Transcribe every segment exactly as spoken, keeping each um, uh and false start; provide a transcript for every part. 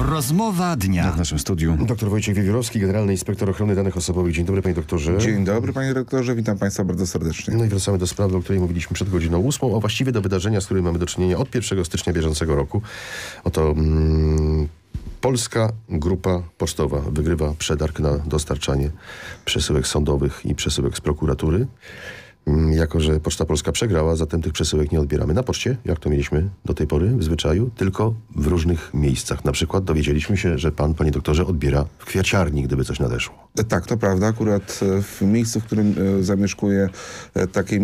Rozmowa dnia. W naszym studiu Doktor Wojciech Wiewiórowski, Generalny Inspektor Ochrony Danych Osobowych. Dzień dobry, panie doktorze. Dzień dobry, panie doktorze, witam państwa bardzo serdecznie. No i wracamy do sprawy, o której mówiliśmy przed godziną ósmą, a właściwie do wydarzenia, z którym mamy do czynienia od pierwszego stycznia bieżącego roku. Oto mm, Polska Grupa Pocztowa wygrywa przetarg na dostarczanie przesyłek sądowych i przesyłek z prokuratury. Jako że Poczta Polska przegrała, zatem tych przesyłek nie odbieramy na poczcie, jak to mieliśmy do tej pory w zwyczaju, tylko w różnych miejscach. Na przykład dowiedzieliśmy się, że pan, panie doktorze, odbiera w kwiaciarni, gdyby coś nadeszło. Tak, to prawda. Akurat w miejscu, w którym zamieszkuje taki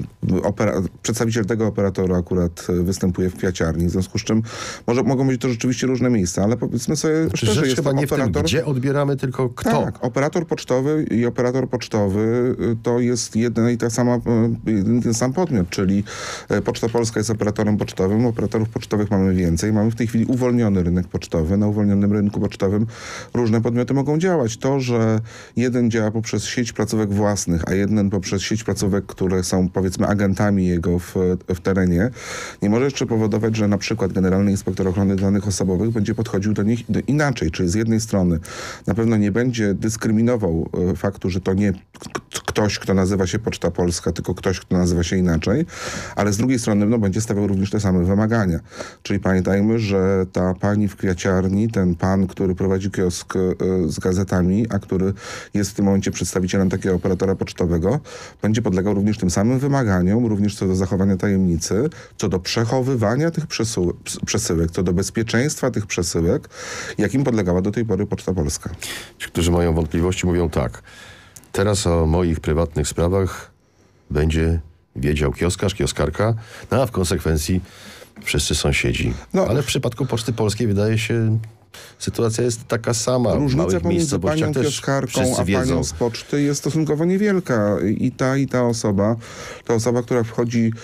opera- przedstawiciel tego operatora akurat występuje w kwiaciarni, w związku z czym może, mogą być to rzeczywiście różne miejsca, ale powiedzmy sobie szczerze, rzecz jest chyba nie operator... w tym, gdzie odbieramy, tylko kto. Tak, operator pocztowy i operator pocztowy to jest jedna i ta sama, jeden ten sam podmiot, czyli Poczta Polska jest operatorem pocztowym, operatorów pocztowych mamy więcej. Mamy w tej chwili uwolniony rynek pocztowy. Na uwolnionym rynku pocztowym różne podmioty mogą działać. To, że jeden działa poprzez sieć placówek własnych, a jeden poprzez sieć placówek, które są powiedzmy agentami jego w, w terenie, nie może jeszcze powodować, że na przykład Generalny Inspektor Ochrony Danych Osobowych będzie podchodził do nich do inaczej, czyli z jednej strony na pewno nie będzie dyskryminował e, faktu, że to nie k- ktoś, kto nazywa się Poczta Polska, tylko ktoś, kto nazywa się inaczej, ale z drugiej strony no, będzie stawiał również te same wymagania. Czyli pamiętajmy, że ta pani w kwiaciarni, ten pan, który prowadzi kiosk e, z gazetami, a który jest w tym momencie przedstawicielem takiego operatora pocztowego, będzie podlegał również tym samym wymaganiom, również co do zachowania tajemnicy, co do przechowywania tych przesył- przesyłek, co do bezpieczeństwa tych przesyłek, jakim podlegała do tej pory Poczta Polska. Ci, którzy mają wątpliwości, mówią tak. Teraz o moich prywatnych sprawach będzie wiedział kioskarz, kioskarka, no a w konsekwencji wszyscy sąsiedzi. No, ale w przypadku Poczty Polskiej wydaje się, sytuacja jest taka sama. W różnica małych pomiędzy panią miejscowościach też kioskarką wszyscy a wiedzą. panią z poczty jest stosunkowo niewielka. I ta, i ta osoba, ta osoba, która wchodzi e,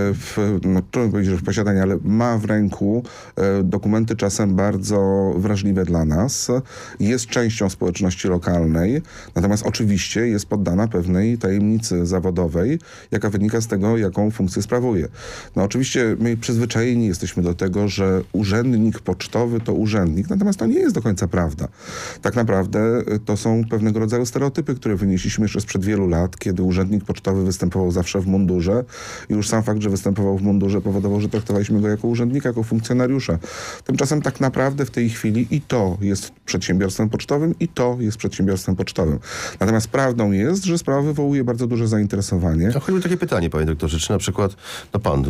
w, no, trudno powiedzieć, że w posiadanie, ale ma w ręku e, dokumenty czasem bardzo wrażliwe dla nas, jest częścią społeczności lokalnej, natomiast oczywiście jest poddana pewnej tajemnicy zawodowej, jaka wynika z tego, jaką funkcję sprawuje. No oczywiście my przyzwyczajeni jesteśmy do tego, że urzędnik pocztowy to urzędnik, natomiast to nie jest do końca prawda. Tak naprawdę to są pewnego rodzaju stereotypy, które wynieśliśmy jeszcze sprzed wielu lat, kiedy urzędnik pocztowy występował zawsze w mundurze i już sam fakt, że występował w mundurze powodował, że traktowaliśmy go jako urzędnika, jako funkcjonariusza. Tymczasem tak naprawdę w tej chwili i to jest przedsiębiorstwem pocztowym, i to jest przedsiębiorstwem pocztowym. Natomiast prawdą jest, że sprawa wywołuje bardzo duże zainteresowanie. A choćby takie pytanie, panie doktorze, czy na przykład no pan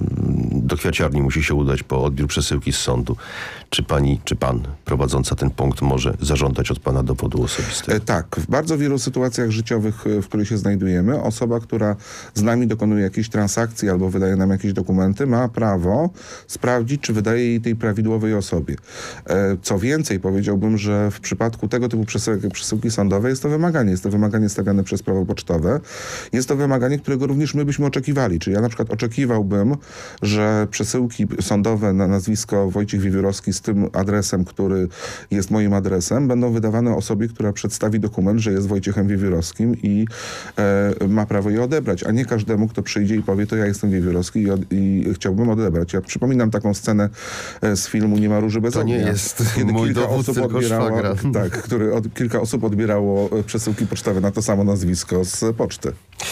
do kwiaciarni musi się udać po odbiór przesyłki z sądu. Czy pani, czy pan prowadząca ten punkt może zażądać od pana dowodu osobistego? E, tak, w bardzo wielu sytuacjach życiowych, w których się znajdujemy, osoba, która z nami dokonuje jakiejś transakcji albo wydaje nam jakieś dokumenty, ma prawo sprawdzić, czy wydaje jej tej prawidłowej osobie. E, co więcej, powiedziałbym, że w przypadku tego typu przesyłek jak przesyłki sądowe jest to wymaganie. Jest to wymaganie stawiane przez prawo pocztowe. Jest to wymaganie, którego również my byśmy oczekiwali. Czyli ja na przykład oczekiwałbym, że przesyłki sądowe na nazwisko Wojciech Wiewiórowski z tym adresem, który jest moim adresem, będą wydawane osobie, która przedstawi dokument, że jest Wojciechem Wiewiórowskim i e, ma prawo je odebrać, a nie każdemu, kto przyjdzie i powie, to ja jestem Wiewiórowski i, od, i chciałbym odebrać. Ja przypominam taką scenę e, z filmu Nie ma róży bez To ognia. nie jest kiedy mój kilka dowód, osób tylko odbierało, szwagra. tak, który od, kilka osób odbierało przesyłki pocztowe na to samo nazwisko z poczty.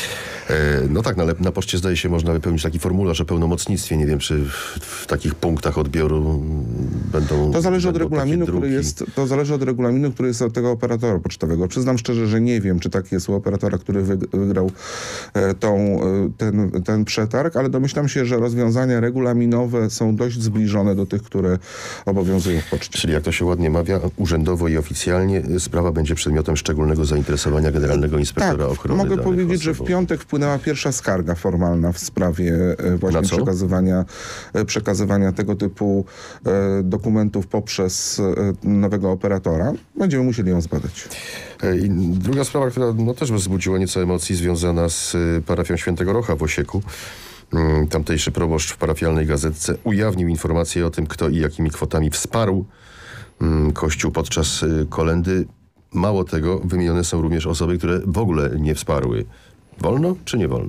E, no tak, no, ale na poczcie zdaje się można wypełnić taki formularz o pełnomocnictwie. Nie wiem, czy w, w takich punktach odbioru będą... To zależy od będą regulaminu, takie który druki. jest, to zależy od regulaminu, który jest od tego operatora pocztowego. Przyznam szczerze, że nie wiem, czy tak jest u operatora, który wyg- wygrał e, tą, e, ten, ten przetarg, ale domyślam się, że rozwiązania regulaminowe są dość zbliżone do tych, które obowiązują w poczcie. Czyli jak to się ładnie mawia, urzędowo i oficjalnie sprawa będzie przedmiotem szczególnego zainteresowania Generalnego Inspektora Tak, Ochrony mogę Danych powiedzieć, że w Osobowych. piątek wpłynęła pierwsza skarga formalna w sprawie e, właśnie Na co? przekazywania, e, przekazywania tego typu e, dokumentów poprzez e, nowego operatora. Będziemy musieli ją zbadać. E, I druga sprawa, która no, też wzbudziła nieco emocji, związana z y, parafią Świętego Rocha w Osieku. Mm, Tamtejszy proboszcz w parafialnej gazetce ujawnił informacje o tym, kto i jakimi kwotami wsparł mm, Kościół podczas y, kolędy. Mało tego, wymienione są również osoby, które w ogóle nie wsparły. Wolno czy nie wolno?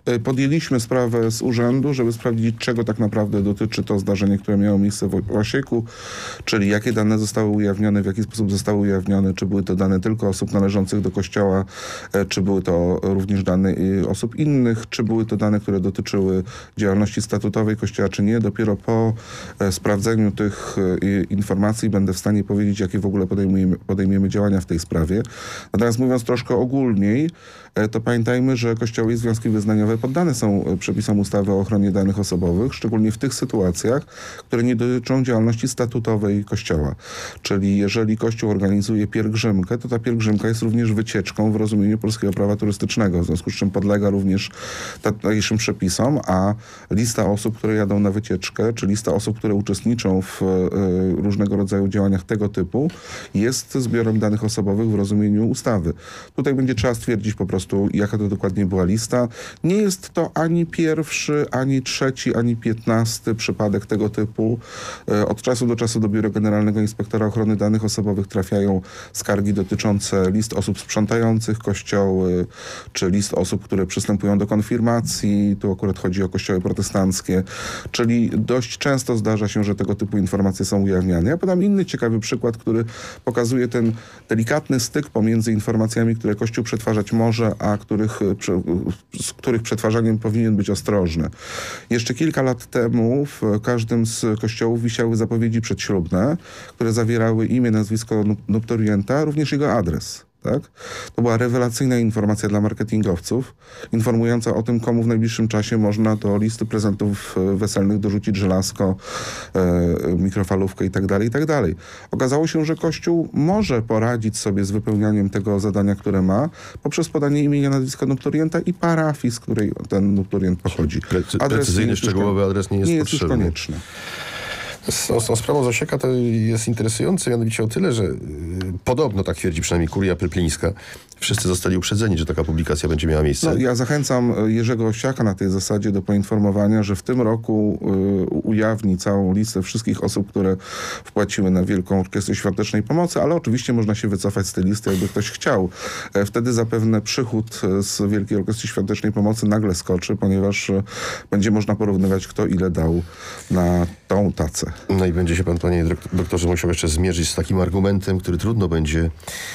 Podjęliśmy sprawę z urzędu, żeby sprawdzić, czego tak naprawdę dotyczy to zdarzenie, które miało miejsce w Łasieku, czyli jakie dane zostały ujawnione, w jaki sposób zostały ujawnione, czy były to dane tylko osób należących do kościoła, czy były to również dane osób innych, czy były to dane, które dotyczyły działalności statutowej kościoła, czy nie. Dopiero po sprawdzeniu tych informacji będę w stanie powiedzieć, jakie w ogóle podejmiemy, podejmiemy działania w tej sprawie. Natomiast mówiąc troszkę ogólniej, to pamiętajmy, że kościoły i związki wyznaniowe poddane są przepisom ustawy o ochronie danych osobowych, szczególnie w tych sytuacjach, które nie dotyczą działalności statutowej kościoła. Czyli jeżeli kościół organizuje pielgrzymkę, to ta pielgrzymka jest również wycieczką w rozumieniu polskiego prawa turystycznego, w związku z czym podlega również tamtejszym przepisom, a lista osób, które jadą na wycieczkę, czy lista osób, które uczestniczą w y, różnego rodzaju działaniach tego typu, jest zbiorem danych osobowych w rozumieniu ustawy. Tutaj będzie trzeba stwierdzić po prostu, jaka to dokładnie była lista. Nie jest to ani pierwszy, ani trzeci, ani piętnasty przypadek tego typu. Od czasu do czasu do Biura Generalnego Inspektora Ochrony Danych Osobowych trafiają skargi dotyczące list osób sprzątających kościoły, czy list osób, które przystępują do konfirmacji. Tu akurat chodzi o kościoły protestanckie. Czyli dość często zdarza się, że tego typu informacje są ujawniane. Ja podam inny ciekawy przykład, który pokazuje ten delikatny styk pomiędzy informacjami, które Kościół przetwarzać może, a których, z których przetwarzaniem powinien być ostrożny. Jeszcze kilka lat temu w każdym z kościołów wisiały zapowiedzi przedślubne, które zawierały imię, nazwisko nuptorienta, również jego adres. Tak? To była rewelacyjna informacja dla marketingowców, informująca o tym, komu w najbliższym czasie można do listy prezentów weselnych dorzucić żelazko, e, mikrofalówkę itd., itd. Okazało się, że Kościół może poradzić sobie z wypełnianiem tego zadania, które ma, poprzez podanie imienia, nazwiska nuptorienta i parafii, z której ten nuptorient pochodzi. Precy, adres precyzyjny, szczegółowy adres nie jest, nie jest potrzebny. już konieczny. Z, z, z sprawą Zasieka to jest interesujące, mianowicie o tyle, że y, podobno, tak twierdzi przynajmniej Kuria Pryplińska, wszyscy zostali uprzedzeni, że taka publikacja będzie miała miejsce. No, ja zachęcam Jerzego Osiaka na tej zasadzie do poinformowania, że w tym roku y, ujawni całą listę wszystkich osób, które wpłaciły na Wielką Orkiestrę Świątecznej Pomocy, ale oczywiście można się wycofać z tej listy, jakby ktoś chciał. E, wtedy zapewne przychód z Wielkiej Orkiestry Świątecznej Pomocy nagle skoczy, ponieważ y, będzie można porównywać, kto ile dał na tą tacę. No i będzie się pan, panie doktorze, musiał jeszcze zmierzyć z takim argumentem, który trudno będzie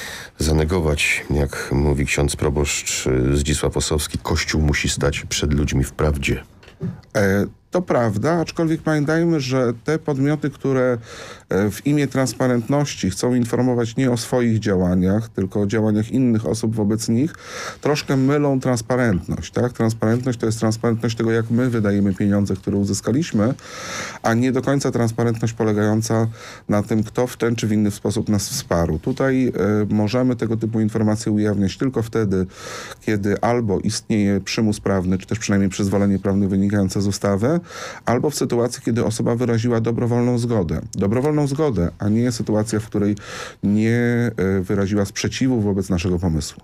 zanegować. Jak mówi ksiądz proboszcz Zdzisław Ossowski, Kościół musi stać przed ludźmi w prawdzie. E, to prawda, aczkolwiek pamiętajmy, że te podmioty, które w imię transparentności chcą informować nie o swoich działaniach, tylko o działaniach innych osób wobec nich, troszkę mylą transparentność. Tak? Transparentność to jest transparentność tego, jak my wydajemy pieniądze, które uzyskaliśmy, a nie do końca transparentność polegająca na tym, kto w ten czy w inny sposób nas wsparł. Tutaj y, możemy tego typu informacje ujawniać tylko wtedy, kiedy albo istnieje przymus prawny, czy też przynajmniej przyzwolenie prawne wynikające z ustawy, albo w sytuacji, kiedy osoba wyraziła dobrowolną zgodę. Dobrowolną zgodę, a nie sytuacja, w której nie wyraziła sprzeciwu wobec naszego pomysłu.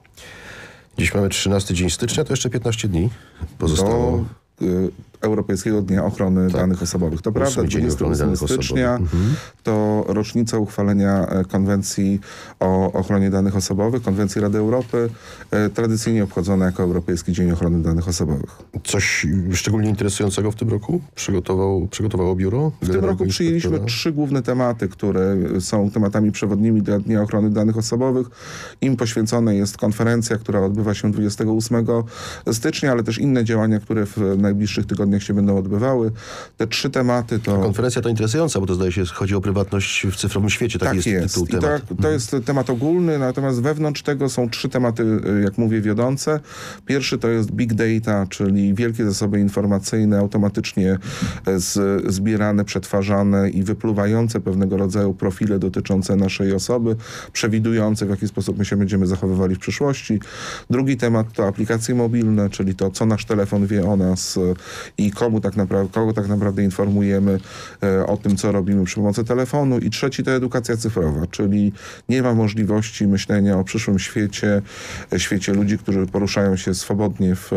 Dziś mamy trzynasty dzień stycznia, to jeszcze piętnaście dni pozostało. Do y, Europejskiego Dnia Ochrony tak. Danych Osobowych. To prawda, dwudziestego ósmego stycznia mhm. to rocznica uchwalenia konwencji o ochronie danych osobowych, konwencji Rady Europy, e, tradycyjnie obchodzona jako Europejski Dzień Ochrony Danych Osobowych. Coś szczególnie interesującego w tym roku przygotował, przygotowało biuro? W tym roku przyjęliśmy trzy główne tematy, które są tematami przewodnimi dla Dnia Ochrony Danych Osobowych. Im poświęcona jest konferencja, która odbywa się dwudziestego ósmego stycznia, ale też inne działania, które w najbliższych tygodniach się będą odbywały. Te trzy tematy to... A konferencja to interesująca, bo to zdaje się chodzi o prywatność w cyfrowym świecie. Tak, tak jest, jest tytuł I temat. tak, to jest temat ogólny, natomiast wewnątrz tego są trzy tematy, jak mówię, wiodące. Pierwszy to jest big data, czyli wielkie zasoby informacyjne, automatycznie z, zbierane, przetwarzane i wypluwające pewnego rodzaju profile dotyczące naszej osoby, przewidujące, w jaki sposób my się będziemy zachowywali w przyszłości. Drugi temat to aplikacje mobilne, czyli to, co nasz telefon wie o nas i komu tak naprawdę, kogo tak naprawdę informujemy e, o tym, co robimy przy pomocy telefonu. I trzeci to edukacja cyfrowa, czyli nie ma możliwości myślenia o przyszłym świecie, e, świecie ludzi, którzy poruszają się swobodnie w, e,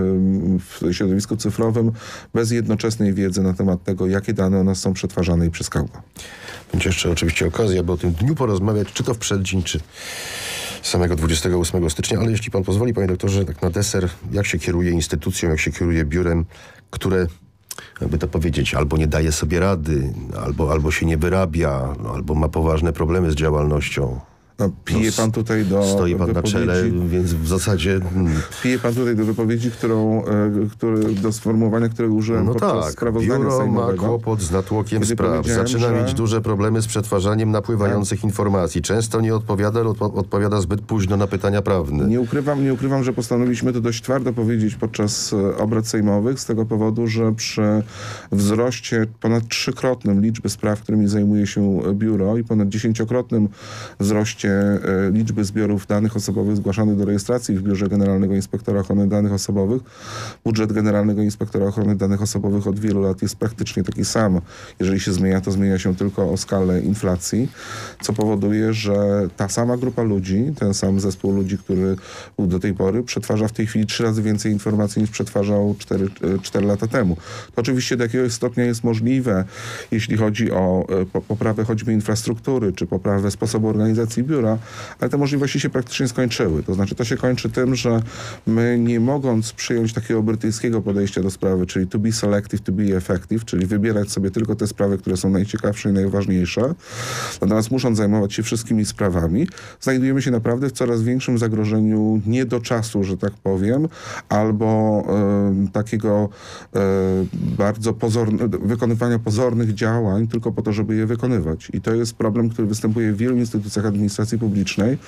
w środowisku cyfrowym, bez jednoczesnej wiedzy na temat tego, jakie dane o nas są przetwarzane i przez kogo. Będzie jeszcze oczywiście okazja, by o tym dniu porozmawiać, czy to w przeddzień, czy samego dwudziestego ósmego stycznia, ale jeśli pan pozwoli, panie doktorze, tak na deser, jak się kieruje instytucją, jak się kieruje biurem, które, jakby to powiedzieć, albo nie daje sobie rady, albo, albo się nie wyrabia, albo ma poważne problemy z działalnością. No, pije pan tutaj do Stoi pan na czele, więc w zasadzie... Pije pan tutaj do wypowiedzi, którą, który, do sformułowania, którego użyłem no podczas tak, sprawozdania biuro sejmowego. ma kłopot z natłokiem Kiedy spraw. Zaczyna że... mieć duże problemy z przetwarzaniem napływających informacji. Często nie odpowiada, lub odpowiada zbyt późno na pytania prawne. Nie ukrywam, nie ukrywam, że postanowiliśmy to dość twardo powiedzieć podczas obrad sejmowych, z tego powodu, że przy wzroście ponad trzykrotnym liczby spraw, którymi zajmuje się biuro i ponad dziesięciokrotnym wzroście liczby zbiorów danych osobowych zgłaszanych do rejestracji w Biurze Generalnego Inspektora Ochrony Danych Osobowych. Budżet Generalnego Inspektora Ochrony Danych Osobowych od wielu lat jest praktycznie taki sam. Jeżeli się zmienia, to zmienia się tylko o skalę inflacji, co powoduje, że ta sama grupa ludzi, ten sam zespół ludzi, który był do tej pory, przetwarza w tej chwili trzy razy więcej informacji niż przetwarzał cztery lata temu. To oczywiście do jakiegoś stopnia jest możliwe, jeśli chodzi o poprawę choćby infrastruktury, czy poprawę sposobu organizacji biura, ale te możliwości się praktycznie skończyły. To znaczy to się kończy tym, że my nie mogąc przyjąć takiego brytyjskiego podejścia do sprawy, czyli to be selective, to be effective, czyli wybierać sobie tylko te sprawy, które są najciekawsze i najważniejsze, natomiast musząc zajmować się wszystkimi sprawami, znajdujemy się naprawdę w coraz większym zagrożeniu nie do czasu, że tak powiem, albo e, takiego e, bardzo pozorne, wykonywania pozornych działań tylko po to, żeby je wykonywać. I to jest problem, który występuje w wielu instytucjach administracji publicznej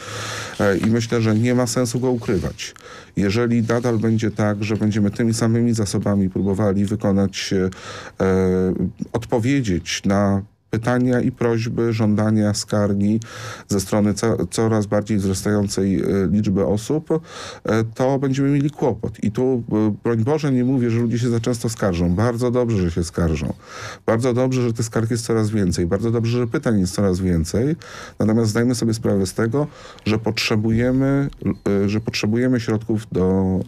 i myślę, że nie ma sensu go ukrywać. Jeżeli nadal będzie tak, że będziemy tymi samymi zasobami próbowali wykonać, e, odpowiedzieć na pytania i prośby, żądania, skargi ze strony co, coraz bardziej wzrastającej e, liczby osób, e, to będziemy mieli kłopot. I tu, e, broń Boże, nie mówię, że ludzie się za często skarżą. Bardzo dobrze, że się skarżą. Bardzo dobrze, że tych skarg jest coraz więcej. Bardzo dobrze, że pytań jest coraz więcej. Natomiast zdajmy sobie sprawę z tego, że potrzebujemy, e, że potrzebujemy środków do e,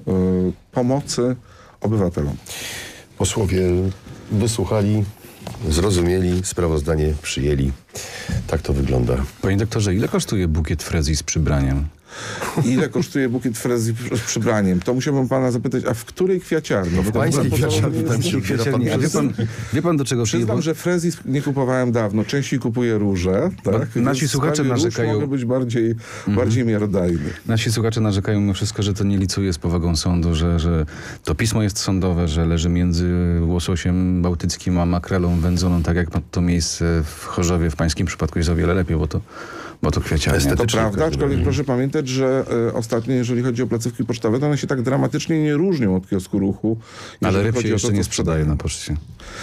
pomocy obywatelom. Posłowie wysłuchali, zrozumieli, sprawozdanie przyjęli. Tak to wygląda. Panie doktorze, ile kosztuje bukiet frezji z przybraniem? Ile kosztuje bukiet frezji z przybraniem? To musiałbym pana zapytać, a w której kwiaciarni? No w pańskiej kwiaciarni tam się ubiera pan. A wie pan, wie pan do czego Przyznam, bo... że frezji nie kupowałem dawno. Częściej kupuję róże. Tak? Nasi słuchacze narzekają... mogę być bardziej, mm-hmm. bardziej miarodajny. Nasi słuchacze narzekają mimo wszystko, że to nie licuje z powagą sądu, że, że to pismo jest sądowe, że leży między łososiem bałtyckim a makrelą wędzoną, tak jak to miejsce w Chorzowie w pańskim przypadku jest o wiele lepiej, bo to Bo to kwiaciarnia. To prawda, aczkolwiek proszę pamiętać, że e, ostatnio, jeżeli chodzi o placówki pocztowe, to one się tak dramatycznie nie różnią od kiosku ruchu. Ale ryb się jeszcze to, nie sprzedaje na poczcie.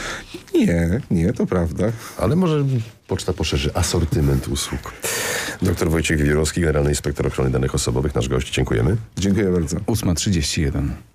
Nie, nie, to prawda. Ale może poczta poszerzy asortyment usług. Doktor Wojciech Wiewiórowski, Generalny Inspektor Ochrony Danych Osobowych, nasz gość. Dziękujemy. Dziękuję bardzo. ósma trzydzieści jeden.